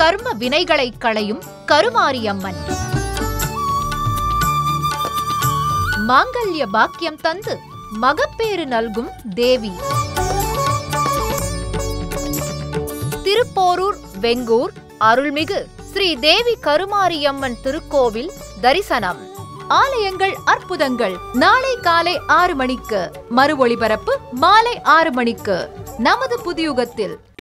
கர்ம வினைகளை களையும் கருமாரியம்மன். மாங்கல்ய பாக்கியம் தந்து மகப்பேறு நல்கும் தேவி. திருப்போரூர் வெங்கூர் அருள்மிகு ஸ்ரீ தேவி கருமாரியம்மன் திருக்கோவில் தரிசனம். ஆலயங்கள் அற்புதங்கள். நாளை காலை 6 மணிக்கு, மறு ஒளிபரப்பு மாலை 6 மணிக்கு நமது புதியுகத்தில்.